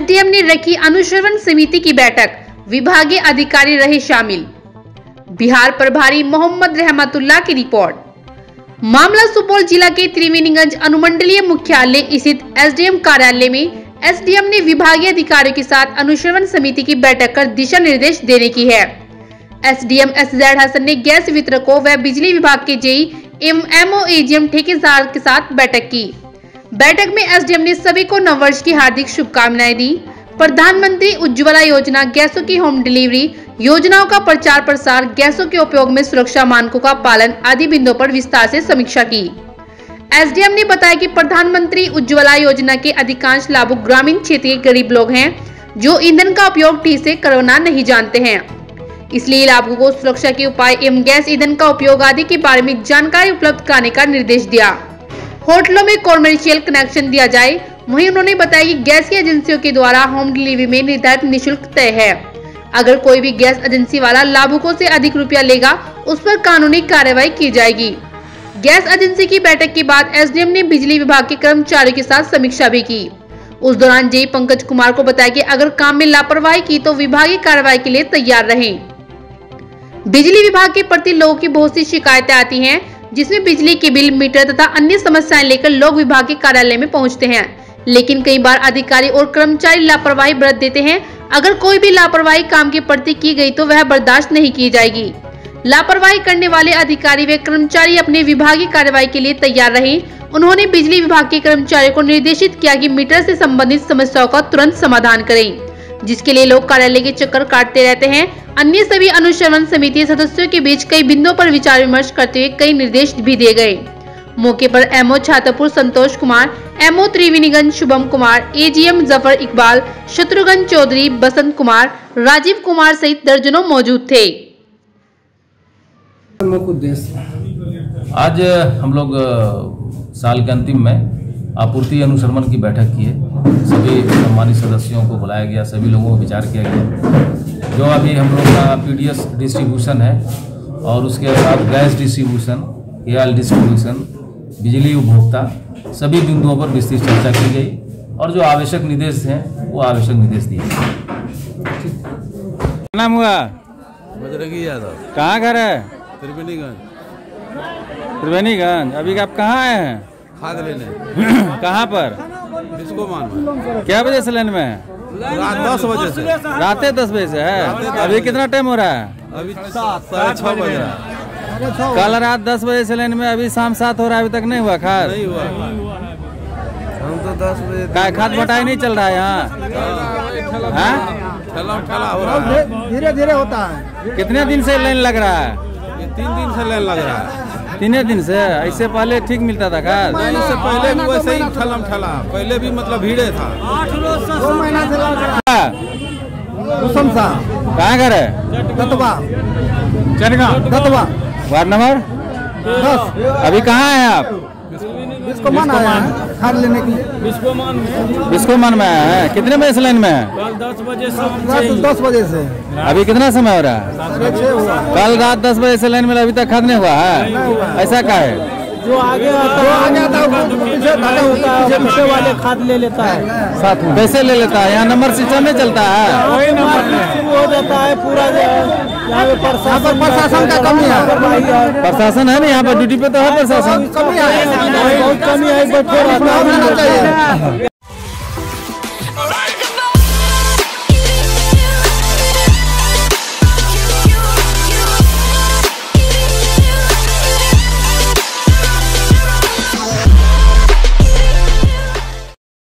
SDM ने रखी अनुश्रवण समिति की बैठक, विभागीय अधिकारी रहे शामिल। बिहार प्रभारी मोहम्मद रहमतुल्लाह की रिपोर्ट। मामला सुपौल जिला के त्रिवेणीगंज अनुमंडलीय मुख्यालय स्थित एसडीएम कार्यालय में एसडीएम ने विभागीय अधिकारियों के साथ अनुश्रवण समिति की बैठक कर दिशा निर्देश देने की है। एसडीएम एसजेड हसन ने गैस वितरकों व बिजली विभाग के जेई एवं एमओएजीएम ठेकेदार के साथ बैठक की। बैठक में एसडीएम ने सभी को नववर्ष की हार्दिक शुभकामनाएं दी। प्रधानमंत्री उज्ज्वला योजना, गैसों की होम डिलीवरी योजनाओं का प्रचार प्रसार, गैसों के उपयोग में सुरक्षा मानकों का पालन आदि बिंदुओं पर विस्तार से समीक्षा की। एसडीएम ने बताया कि प्रधानमंत्री उज्ज्वला योजना के अधिकांश लाभुक ग्रामीण क्षेत्र के गरीब लोग हैं जो ईंधन का उपयोग ठीक से करना नहीं जानते हैं। इसलिए लाभुकों को सुरक्षा के उपाय एवं गैस ईंधन का उपयोग आदि के बारे में जानकारी उपलब्ध कराने का निर्देश दिया। होटलों में कॉमर्शियल कनेक्शन दिया जाए। वहीं उन्होंने बताया कि गैस की एजेंसियों के द्वारा होम डिलीवरी में निर्धारित निःशुल्क तय है। अगर कोई भी गैस एजेंसी वाला लाभुकों से अधिक रुपया लेगा, उस पर कानूनी कार्रवाई की जाएगी। गैस एजेंसी की बैठक के बाद एसडीएम ने बिजली विभाग के कर्मचारियों के साथ समीक्षा भी की। उस दौरान जेई पंकज कुमार को बताया कि अगर काम में लापरवाही की तो विभागीय कार्रवाई के लिए तैयार रहें। बिजली विभाग के प्रति लोगों की बहुत सी शिकायतें आती हैं, जिसमें बिजली के बिल, मीटर तथा अन्य समस्याएं लेकर लोग विभाग के कार्यालय में पहुंचते हैं, लेकिन कई बार अधिकारी और कर्मचारी लापरवाही बरत देते हैं। अगर कोई भी लापरवाही काम के प्रति की गई तो वह बर्दाश्त नहीं की जाएगी। लापरवाही करने वाले अधिकारी व कर्मचारी अपने विभागीय कार्रवाई के लिए तैयार रहें। उन्होंने बिजली विभाग के कर्मचारियों को निर्देशित किया कि मीटर से संबंधित समस्याओं का तुरंत समाधान करें, जिसके लिए लोग कार्यालय के चक्कर काटते रहते हैं। अन्य सभी अनुश्रवण समिति सदस्यों के बीच कई बिंदुओं पर विचार विमर्श करते हुए कई निर्देश भी दिए गए। मौके पर MO Chhatrapur Santosh Kumar, MO Triveniganj Shubham Kumar, AGM Zafar Iqbal, Shatrughan Chaudhary, Basant Kumar, Rajiv Kumar सहित दर्जनों मौजूद थे। आज हम लोग साल के अंतिम में आपूर्ति अनुश्रवण की बैठक की है। सभी सम्मानित सदस्यों को बुलाया गया, सभी लोगों को विचार किया गया। जो अभी हम लोग का पीडीएस डिस्ट्रीब्यूशन है और उसके बाद गैस डिस्ट्रीब्यूशन, एआर डिस्ट्रीब्यूशन, बिजली उपभोक्ता, सभी बिंदुओं पर विस्तृत चर्चा की गई और जो आवश्यक निर्देश हैं वो आवश्यक निर्देश दिए। क्या नाम हुआ? बजरंगी यादव। कहाँ घर है? त्रिवेणीगंज। त्रिवेणीगंज। अभी आप कहाँ आए हैं? खाद लेने। कहाँ पर? बिस्कोमान में। क्या बजे से लाइन में है? रात 10 बजे से। रात 10 बजे से है। अभी कितना टाइम हो रहा है? अभी 7:30 बज रहा है। कल रात 10 बजे से लाइन में, अभी शाम 7 हो रहा है, अभी तक नहीं हुआ खाद? नहीं हुआ। हम तो 10 बजे। क्या खाद बटाई नहीं चल रहा है यहाँ? ठेला हो रहा है। धीरे धीरे होता है। कितने दिन से लाइन लग रहा है? ये 3 दिन से लाइन लग रहा है। 3 दिन से? इससे पहले ठीक मिलता था खाद? नहीं, इससे पहले भी वैसे ही ठेला पहले भी मतलब भीड़े था। 2 महीना से लग रहा है। कहाँ घर है? दतवा। दतवा। Ward number 10। अभी कहाँ हैं आप? बिस्कोमान आया है खाद लेने के लिए। बिस्कोमान में आया है। कितने बजे से लाइन में है? रात 10 बजे से। अभी कितना समय हो रहा है? 6 हुआ। कल रात 10 बजे से लाइन में, अभी तक खाद नहीं हुआ है? ऐसा क्या है? जो आगे आता है पीछे वाले खाद ले लेता है साथ में। कैसे ले लेता है? यहाँ नंबर सिस्टम में चलता है? वही नंबर शुरू हो जाता है पूरा। यहाँ पे प्रशासन का कमी है। प्रशासन है ना यहाँ पर? ड्यूटी पे तो है प्रशासन। कमी है, बहुत कमी है। बैठे रहता है।